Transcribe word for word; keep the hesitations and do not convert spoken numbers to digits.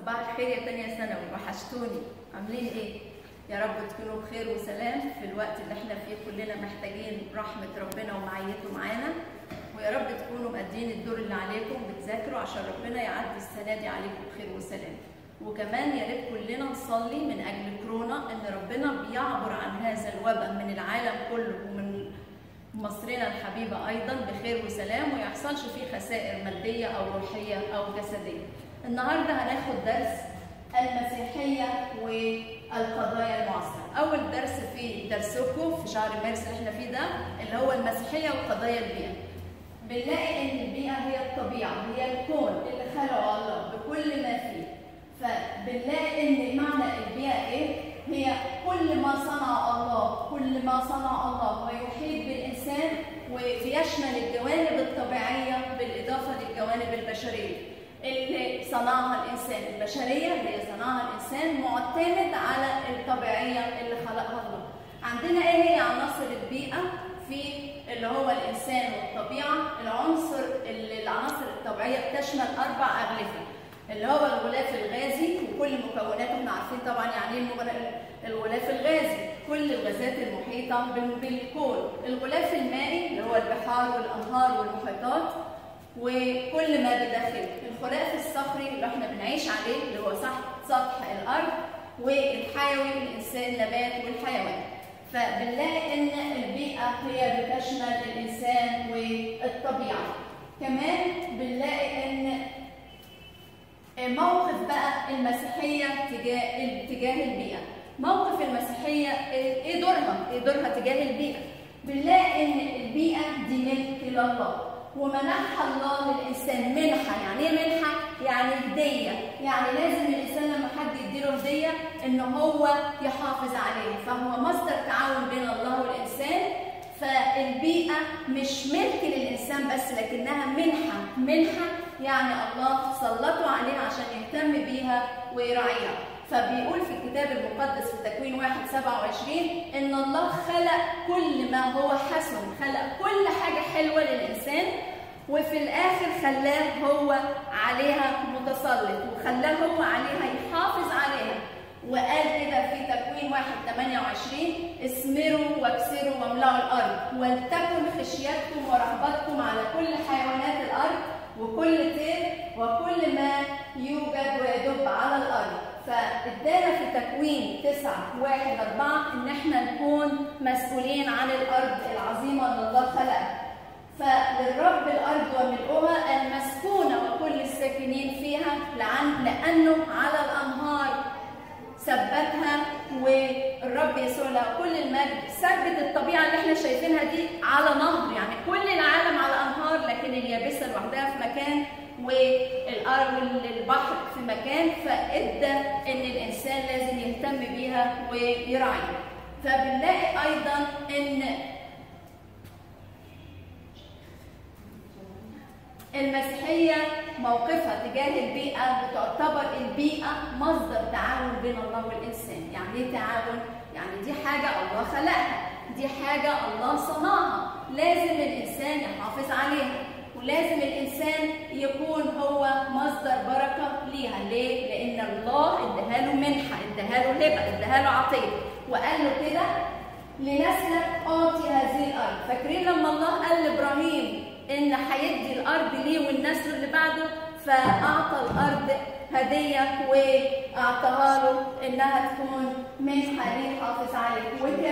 صباح الخير يا تانية ثانوي، وحشتوني. عاملين ايه؟ يا رب تكونوا بخير وسلام في الوقت اللي احنا فيه كلنا محتاجين رحمة ربنا ومعيته معانا، ويا رب تكونوا مقدين الدور اللي عليكم بتذاكروا عشان ربنا يعدي السنة دي عليكم بخير وسلام. وكمان يا ريت كلنا نصلي من أجل كورونا إن ربنا بيعبر عن هذا الوباء من العالم كله ومن مصرنا الحبيبة أيضا بخير وسلام، ويحصلش فيه خسائر مادية أو روحية أو جسدية. النهارده هناخد درس المسيحية والقضايا المعاصرة. أول درس في درسكم في شهر مارس اللي احنا فيه ده اللي هو المسيحية وقضايا البيئة. بنلاقي إن البيئة هي الطبيعة، هي الكون اللي خلقه الله بكل ما فيه. فبنلاقي إن معنى البيئة إيه؟ هي كل ما صنع الله، كل ما صنع الله ويحيط بالإنسان وبيشمل الجوانب الطبيعية بالإضافة للجوانب البشرية. اللي صنعها الإنسان، البشرية اللي صنعها الإنسان معتمد على الطبيعية اللي خلقها الله. عندنا إيه هي عناصر البيئة في اللي هو الإنسان والطبيعة؟ العنصر اللي العناصر الطبيعية بتشمل أربع أغلفة، اللي هو الغلاف الغازي وكل مكوناته. احنا عارفين طبعا يعني ايه الغلاف الغازي، كل الغازات المحيطة بالكون. الغلاف المائي اللي هو البحار والأنهار والمحيطات وكل ما بداخله. الغلاف الصخري اللي احنا بنعيش عليه اللي هو سطح الأرض، والحيوي الإنسان النبات والحيوان. فبنلاقي إن البيئة هي بتشمل الإنسان والطبيعة. كمان بنلاقي إن موقف بقى المسيحية تجاه تجاه البيئة. موقف المسيحية ايه دورها؟ ايه دورها تجاه البيئة؟ بنلاقي ان البيئة دي ملك لله، ومنحها الله للإنسان منحة. يعني ايه منحة؟ يعني هدية. يعني لازم الإنسان لما حد يديله هدية ان هو يحافظ عليها، فهو مصدر تعاون بين الله والإنسان. فالبيئة مش ملك للإنسان بس، لكنها منحة. منحة يعني الله سلطوا عليها عشان يهتم بيها ويراعيها. فبيقول في الكتاب المقدس في تكوين واحد سبعة وعشرين إن الله خلق كل ما هو حسن، خلق كل حاجة حلوة للإنسان، وفي الآخر خلاه هو عليها متسلط، وخلاه هو عليها يحافظ عليها. وقال كده في تكوين واحد ثمانية وعشرين: اسمروا واكسروا واملأوا الأرض، ولتكن خشيتكم ورهبتكم على كل حيوانات الأرض وكل طير وكل ما يوجد ويدب على الأرض. فادانا في تكوين تسعة واحد أربعة إن احنا نكون مسؤولين عن الأرض العظيمة اللي الله خلقها. فللرب الأرض وملؤها المسكونة وكل الساكنين فيها، لأنه على الأنهار ثبتها. والرب يسوع له كل المجد ثبت الطبيعه اللي احنا شايفينها دي على نهر، يعني كل العالم على انهار، لكن اليابسه لوحدها في مكان والارض والبحر في مكان. فادى ان الانسان لازم يهتم بيها ويراعيها. فبنلاقي ايضا ان المسيحية موقفها تجاه البيئة بتعتبر البيئة مصدر تعاون بين الله والإنسان. يعني ايه تعاون؟ يعني دي حاجة الله خلقها، دي حاجة الله صنعها، لازم الإنسان يحافظ عليها، ولازم الإنسان يكون هو مصدر بركة ليها. ليه؟ لأن الله اداها له منحة، اداها له هبة، اداها له عطية، وقال له كده: لنسلك أعطي هذه الأرض. فاكرين لما الله قال لإبراهيم إن هيدي الأرض ليه والنسل اللي بعده؟ فأعطى الأرض هدية وأعطاها له إنها تكون منحة ليه يحافظ عليها.